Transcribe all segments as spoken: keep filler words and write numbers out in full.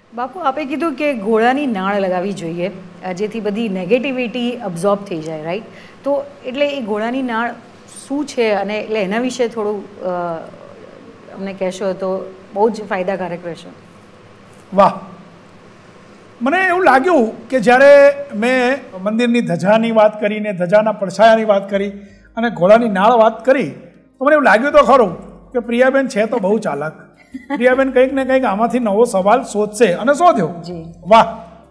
બાપુ, આપે કીધું કે ઘોડાની નાળ લગાવવી જોઈએ જેથી બધી નેગેટિવિટી અબ્ઝોર્બ થઈ જાય, રાઈટ? તો એટલે એ ઘોડાની નાળ શું છે અને એટલે એના વિશે થોડું અમને કહેશો તો બહુ જ ફાયદાકારક રહેશે. વાહ, મને એવું લાગ્યું કે જ્યારે મેં મંદિરની ધજાની વાત કરી ને ધજાના પડછાયાની વાત કરી અને ઘોડાની નાળ વાત કરી તો મને એવું લાગ્યું તો ખરું કે પ્રિયાબેન છે તો બહુ ચાલાક. પ્રિયાબેન કંઈક ને કંઈક આમાંથી નવો સવાલ શોધશે અને શોધ્યો. વાહ.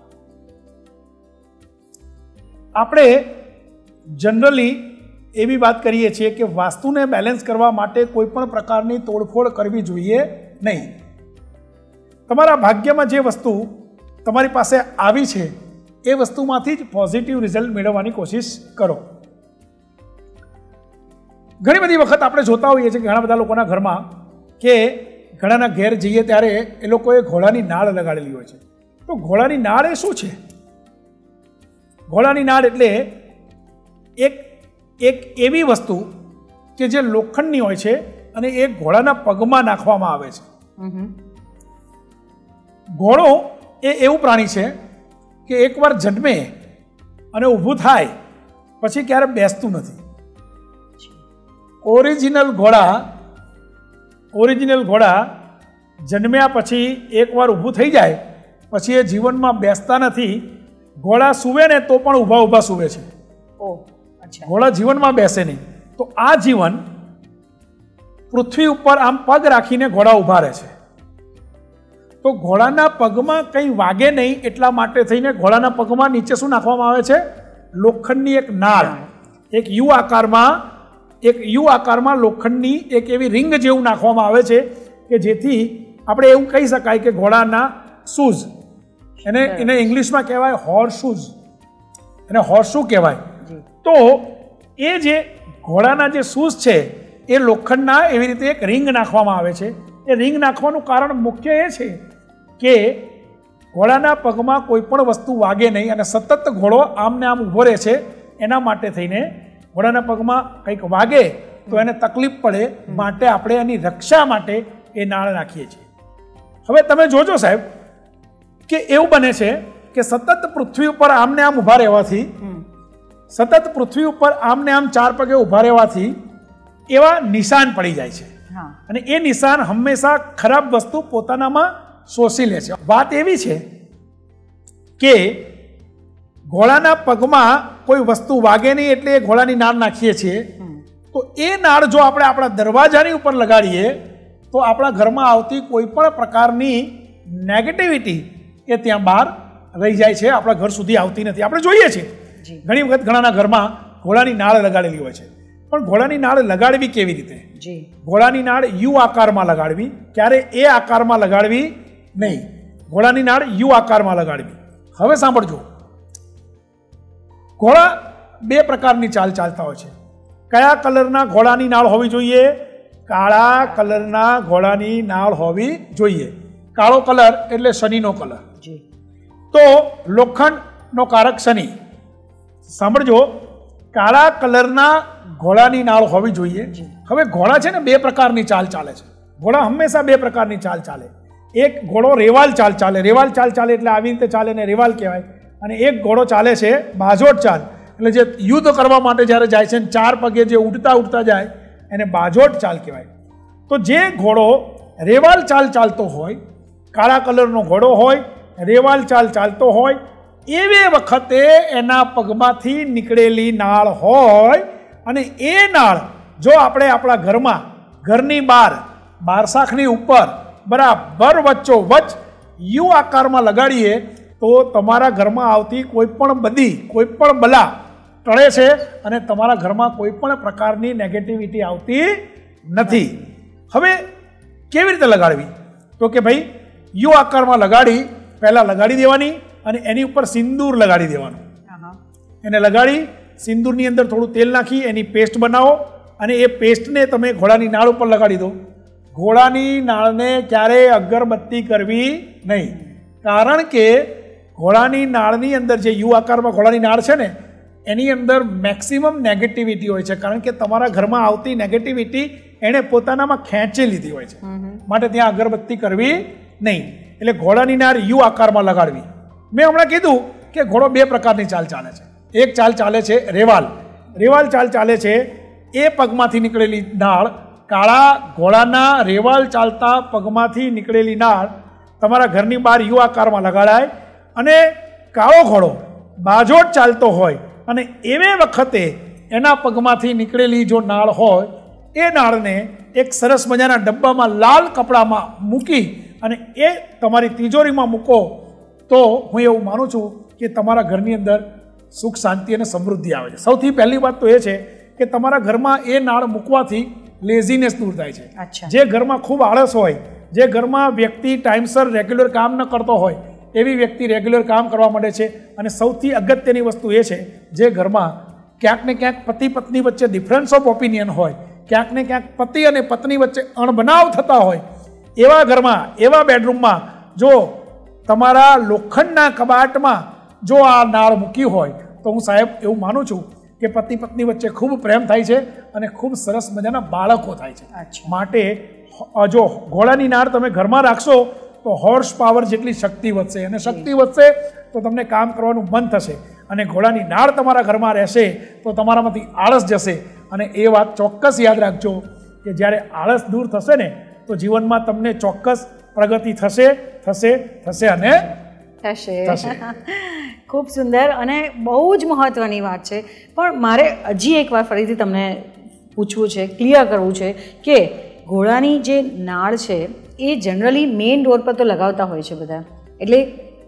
આપણે જનરલી એવી વાત કરીએ છીએ કે વાસ્તુને બેલેન્સ કરવા માટે કોઈ પણ પ્રકારની તોડફોડ કરવી જોઈએ નહીં. તમારા ભાગ્યમાં જે વસ્તુ તમારી પાસે આવી છે એ વસ્તુમાંથી જ પોઝિટિવ રિઝલ્ટ મેળવવાની કોશિશ કરો. ઘણી બધી વખત આપણે જોતા હોઈએ છીએ કે ઘણા બધા લોકોના ઘરમાં કે ઘણાના ઘેર જઈએ ત્યારે એ લોકોએ ઘોડાની નાળ લગાડેલી હોય છે. તો ઘોડાની નાળ એ શું છે? ઘોડાની નાળ એટલે એક એક એવી વસ્તુ કે જે લોખંડની હોય છે અને એ ઘોડાના પગમાં નાખવામાં આવે છે. ઘોડો એ એવું પ્રાણી છે કે એકવાર જન્મે અને ઊભું થાય પછી ક્યારે બેસતું નથી. ઓરિજિનલ ઘોડા ઓરિજિનલ ઘોડા જન્મ્યા પછી એકવાર ઊભું થઈ જાય પછી એ જીવનમાં બેસતા નથી. ઘોડા સૂવે ને તો પણ ઊભા ઊભા સૂવે છે. ઘોડા જીવનમાં બેસે નહીં. તો આ જીવન પૃથ્વી ઉપર આમ પગ રાખીને ઘોડા ઊભા રહે છે. તો ઘોડાના પગમાં કંઈ વાગે નહીં એટલા માટે થઈને ઘોડાના પગમાં નીચે શું નાખવામાં આવે છે? લોખંડની એક નાળ, એક યુ આકારમાં એક યુ આકારમાં લોખંડની એક એવી રિંગ જેવું નાખવામાં આવે છે કે જેથી આપણે એવું કહી શકાય કે ઘોડાના શૂઝ, એને એને ઇંગ્લિશમાં કહેવાય હોર્સ શૂઝ, એને હોર્સશૂ કહેવાય. તો એ જે ઘોડાના જે શૂઝ છે એ લોખંડના એવી રીતે એક રિંગ નાખવામાં આવે છે. એ રિંગ નાખવાનું કારણ મુખ્ય એ છે કે ઘોડાના પગમાં કોઈ પણ વસ્તુ વાગે નહીં અને સતત ઘોડો આમ ને આમ ઊભો રહે છે. એના માટે થઈને ઘોડાના પગમાં કંઈક વાગે તો એને તકલીફ પડે, માટે આપણે એની રક્ષા માટે એ નાળ નાખીએ છીએ. હવે તમે જોજો સાહેબ કે એવું બને છે કે સતત પૃથ્વી ઉપર આમ ને આમ ઊભા રહેવાથી સતત પૃથ્વી ઉપર આમ ને આમ ચાર પગે ઊભા રહેવાથી એવા નિશાન પડી જાય છે અને એ નિશાન હંમેશા ખરાબ વસ્તુ પોતાનામાં શોષી લે છે. વાત એવી છે કે ઘોડાના પગમાં કોઈ વસ્તુ વાગે નહીં એટલે એ ઘોડાની નાળ નાખીએ છીએ. તો એ નાળ જો આપણે આપણા દરવાજાની ઉપર લગાડીએ તો આપણા ઘરમાં આવતી કોઈ પણ પ્રકારની નેગેટિવિટી એ ત્યાં બહાર રહી જાય છે, આપણા ઘર સુધી આવતી નથી. આપણે જોઈએ છીએ ઘણી વખત ઘણાના ઘરમાં ઘોડાની નાળ લગાડેલી હોય છે. પણ ઘોડાની નાળ લગાડવી કેવી રીતે? ઘોડાની નાળ યુ આકારમાં લગાડવી, ક્યારે એ આકારમાં લગાડવી નહીં. ઘોડાની નાળ યુ આકારમાં લગાડવી. હવે સાંભળજો, ઘોડા બે પ્રકારની ચાલ ચાલતા હોય છે. કયા કલરના ઘોડાની નાળ હોવી જોઈએ? કાળા કલરના ઘોડાની નાળ હોવી જોઈએ. કાળો કલર એટલે શનિનો કલર. તો લોખંડનો કારક શનિ. સાંભળજો, કાળા કલરના ઘોડાની નાળ હોવી જોઈએ. હવે ઘોડા છે ને બે પ્રકારની ચાલ ચાલે છે. ઘોડા હંમેશા બે પ્રકારની ચાલ ચાલે. એક ઘોડો રેવાલ ચાલ ચાલે. રેવાલ ચાલ ચાલે એટલે આવી રીતે ચાલે ને રેવાલ કહેવાય. અને એક ઘોડો ચાલે છે બાજોટ ચાલ, એટલે જે યુદ્ધ કરવા માટે જ્યારે જાય છે ચાર પગે જે ઉડતા ઉડતા જાય એને બાજોટ ચાલ કહેવાય. તો જે ઘોડો રેવાલ ચાલ ચાલતો હોય, કાળા કલરનો ઘોડો હોય, રેવાલ ચાલ ચાલતો હોય, એવી વખતે એના પગમાંથી નીકળેલી નાળ હોય અને એ નાળ જો આપણે આપણા ઘરમાં ઘરની બહાર બારસાખની ઉપર બરાબર વચ્ચો વચ્ચ યુ આકારમાં લગાડીએ તો તમારા ઘરમાં આવતી કોઈ પણ બધી કોઈ પણ બલા ટળે છે અને તમારા ઘરમાં કોઈ પણ પ્રકારની નેગેટિવિટી આવતી નથી. હવે કેવી રીતે લગાડવી? તો કે ભાઈ યુ આકારમાં લગાડી પહેલાં લગાડી દેવાની અને એની ઉપર સિંદૂર લગાડી દેવાનું. એને લગાડી સિંદૂરની અંદર થોડું તેલ નાખી એની પેસ્ટ બનાવો અને એ પેસ્ટને તમે ઘોડાની નાળ ઉપર લગાડી દો. ઘોડાની નાળને ક્યારેય અગરબત્તી કરવી નહીં, કારણ કે ઘોડાની નાળની અંદર જે યુ આકારમાં ઘોડાની નાળ છે ને એની અંદર મેક્સિમમ નેગેટિવિટી હોય છે, કારણ કે તમારા ઘરમાં આવતી નેગેટિવિટી એણે પોતાનામાં ખેંચી લીધી હોય છે, માટે ત્યાં અગરબત્તી કરવી નહીં. એટલે ઘોડાની નાળ યુ આકારમાં લગાડવી. મેં હમણાં કીધું કે ઘોડો બે પ્રકારની ચાલ ચાલે છે. એક ચાલ ચાલે છે રેવાલ. રેવાલ ચાલ ચાલે છે એ પગમાંથી નીકળેલી નાળ, કાળા ઘોડાના રેવાલ ચાલતા પગમાંથી નીકળેલી નાળ તમારા ઘરની બહાર યુ આકારમાં લગાડાય. અને કાળો ઘોડો બાજોટ ચાલતો હોય અને એવે વખતે એના પગમાંથી નીકળેલી જો નાળ હોય એ નાળને એક સરસ મજાના ડબ્બામાં લાલ કપડામાં મૂકી અને એ તમારી તિજોરીમાં મૂકો તો હું એવું માનું છું કે તમારા ઘરની અંદર સુખ, શાંતિ અને સમૃદ્ધિ આવે છે. સૌથી પહેલી વાત તો એ છે કે તમારા ઘરમાં એ નાળ મૂકવાથી લેઝીનેસ દૂર થાય છે. જે ઘરમાં ખૂબ આળસ હોય, જે ઘરમાં વ્યક્તિ ટાઈમસર રેગ્યુલર કામ ન કરતો હોય એવી વ્યક્તિ રેગ્યુલર કામ કરવા માંડે છે. અને સૌથી અગત્યની વસ્તુ એ છે જે ઘરમાં ક્યાંક ને ક્યાંક પતિ પત્ની વચ્ચે ડિફરન્સ ઓફ ઓપિનિયન હોય, ક્યાંક ને ક્યાંક પતિ અને પત્ની વચ્ચે અણબનાવ થતા હોય, એવા ઘરમાં, એવા બેડરૂમમાં જો તમારા લોખંડના કબાટમાં જો આ નાળ મૂકી હોય તો હું સાહેબ એવું માનું છું કે પતિ પત્ની વચ્ચે ખૂબ પ્રેમ થાય છે અને ખૂબ સરસ મજાના બાળકો થાય છે. માટે જો ઘોડાની નાળ તમે ઘરમાં રાખશો તો હોર્સ પાવર જેટલી શક્તિ વધશે અને શક્તિ વધશે તો તમને કામ કરવાનું મન થશે. અને ઘોડાની નાળ તમારા ઘરમાં રહેશે તો તમારામાંથી આળસ જશે. અને એ વાત ચોક્કસ યાદ રાખજો કે જ્યારે આળસ દૂર થશે ને તો જીવનમાં તમને ચોક્કસ પ્રગતિ થશે થશે થશે અને થશે. ખૂબ સુંદર અને બહુ જ મહત્ત્વની વાત છે. પણ મારે હજી એકવાર ફરીથી તમને પૂછવું છે, ક્લિયર કરવું છે કે ઘોડાની જે નાળ છે એ જનરલી મેઇન રોડ પર તો લગાવતા હોય છે બધા, એટલે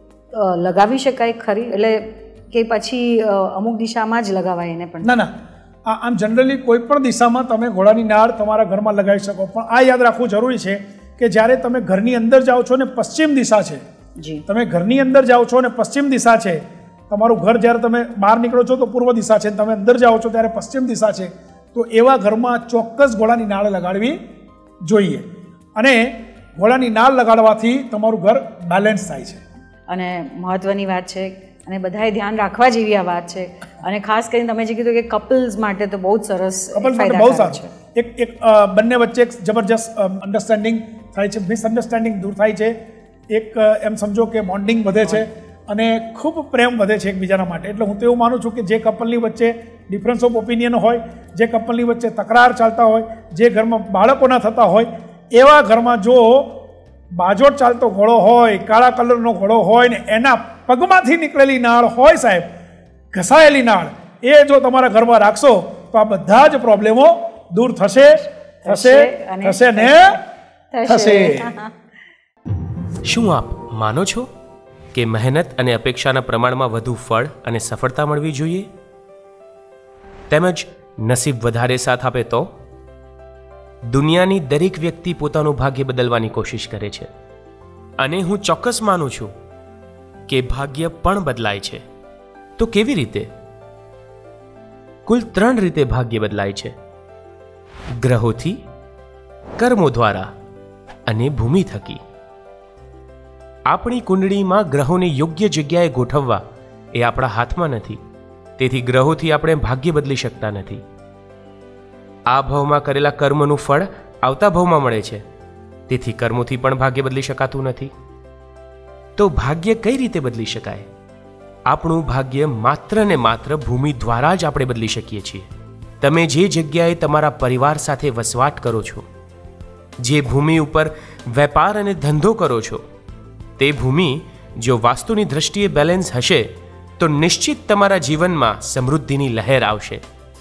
લગાવી શકાય ખરી? એટલે કે પછી અમુક દિશામાં જ લગાવાય એને પણ? ના ના, આમ જનરલી કોઈ પણ દિશામાં તમે ઘોડાની નાળ તમારા ઘરમાં લગાવી શકો. પણ આ યાદ રાખવું જરૂરી છે કે જ્યારે તમે ઘરની અંદર જાઓ છો ને પશ્ચિમ દિશા છે, જી તમે ઘરની અંદર જાઓ છો ને પશ્ચિમ દિશા છે, તમારું ઘર જ્યારે તમે બહાર નીકળો છો તો પૂર્વ દિશા છે, તમે અંદર જાઓ છો ત્યારે પશ્ચિમ દિશા છે, તો એવા ઘરમાં ચોક્કસ ઘોડાની નાળ લગાડવી જોઈએ. અને ઘોડાની નાળ લગાડવાથી તમારું ઘર બેલેન્સ થાય છે. અને મહત્ત્વની વાત છે અને બધાએ ધ્યાન રાખવા જેવી આ વાત છે. અને ખાસ કરીને તમે જે કીધું કે કપલ્સ માટે તો બહુ જ સરસ, કપલ્સ માટે બહુ સારું છે. એક એક બંને વચ્ચે એક જબરજસ્ત અન્ડરસ્ટેન્ડિંગ થાય છે, મિસઅન્ડરસ્ટેન્ડિંગ દૂર થાય છે, એક એમ સમજો કે બોન્ડિંગ વધે છે અને ખૂબ પ્રેમ વધે છે એકબીજાના માટે. એટલે હું તો એવું માનું છું કે જે કપલની વચ્ચે ડિફરન્સ ઓફ ઓપિનિયન હોય, જે કપલની વચ્ચે તકરાર ચાલતા હોય, જે ઘરમાં બાળકો ના થતા હોય, એવા ઘરમાં જો બાજોટ ચાલતો ઘોડો હોય, કાળા કલરનો ઘોડો હોય ને એના પગમાંથી નીકળેલી નાળ હોય સાહેબ, ઘસાયેલી નાળ, એ જો તમારા ઘરમાં રાખશો તો આ બધા જ પ્રોબ્લેમો દૂર થશે થશે થશે ને થશે. શું આપ માનો છો કે મહેનત અને અપેક્ષાના પ્રમાણમાં વધુ ફળ અને સફળતા મળવી જોઈએ, તેમજ નસીબ વધારે સાથ આપે તો? દુનિયાની દરેક વ્યક્તિ પોતાનું ભાગ્ય બદલવાની કોશિશ કરે છે અને હું ચોક્કસ માનું છું કે ભાગ્ય પણ બદલાય છે. તો કેવી રીતે? કુલ ત્રણ રીતે ભાગ્ય બદલાય છે: ગ્રહોથી, કર્મો દ્વારા અને ભૂમિ થકી. આપણી કુંડળીમાં ગ્રહોને યોગ્ય જગ્યાએ ગોઠવવા એ આપણા હાથમાં નથી, તેથી ગ્રહોથી આપણે ભાગ્ય બદલી શકતા નથી. આ ભાવમાં કરેલા કર્મનું ફળ આવતા ભાવમાં મળે છે, તેથી કર્મોથી પણ ભાગ્ય બદલી શકાતું નથી. તો ભાગ્ય કઈ રીતે બદલી શકાય? આપણું ભાગ્ય માત્ર ને માત્ર ભૂમિ દ્વારા જ આપણે બદલી શકીએ છીએ. તમે જે જગ્યાએ તમારા પરિવાર સાથે વસવાટ કરો છો, જે ભૂમિ ઉપર વેપાર અને ધંધો કરો છો, તે ભૂમિ જો વાસ્તુની દ્રષ્ટિએ બેલેન્સ હશે તો નિશ્ચિત તમારા જીવનમાં સમૃદ્ધિની લહેર આવશે.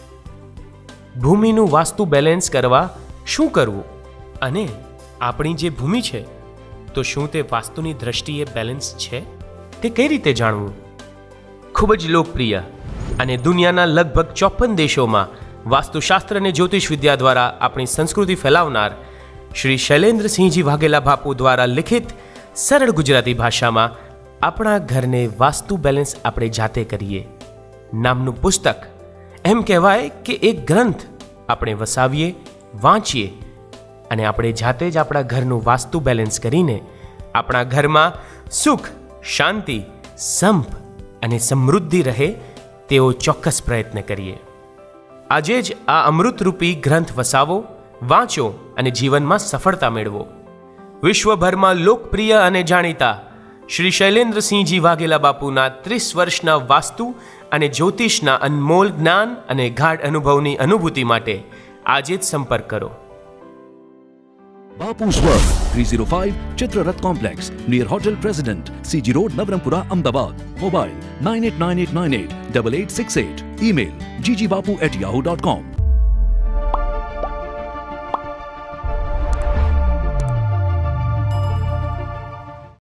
ભૂમિનું વાસ્તુ બેલેન્સ કરવા શું કરવું? અને આપણી જે ભૂમિ છે તો શું તે વાસ્તુની દ્રષ્ટિએ બેલેન્સ છે? તે કઈ રીતે જાણવું? ખૂબ જ લોકપ્રિય અને દુનિયાના લગભગ ચોપન દેશોમાં વાસ્તુશાસ્ત્ર અને જ્યોતિષ વિદ્યા દ્વારા આપણી સંસ્કૃતિ ફેલાવનાર શ્રી શૈલેન્દ્રસિંહજી વાઘેલા બાપુ દ્વારા લિખિત સરળ ગુજરાતી ભાષામાં આપણા ઘરને વાસ્તુ બેલેન્સ આપણે જાતે કરીએ નામનું પુસ્તક, એમ કહેવાય કે એક ગ્રંથ આપણે વસાવીએ, વાંચીએ અને આપણે જાતે જ આપણા ઘરનું વાસ્તુ બેલેન્સ કરીને આપણા ઘરમાં સુખ, શાંતિ, સંપ અને સમૃદ્ધિ રહે તેવો ચોક્કસ પ્રયત્ન કરીએ. આજે જ આ અમૃતરૂપી ગ્રંથ વસાવો, વાંચો અને જીવનમાં સફળતા મેળવો. વિશ્વભરમાં લોકપ્રિય અને જાણીતા શ્રી શૈલેન્દ્રસિંહજી વાઘેલા બાપુના ત્રીસ વર્ષના વાસ્તુ અને જ્યોતિષના અનમોલ જ્ઞાન અને ગાઢ અનુભવની અનુભૂતિ માટે આજે જ સંપર્ક કરો. Bapu's World, three oh five Chitrarat Complex, near Hotel President, C G Road, Navarampura, Ahmedabad. Mobile nine eight nine eight nine eight eight eight six eight. Email g g bapu at yahoo dot com.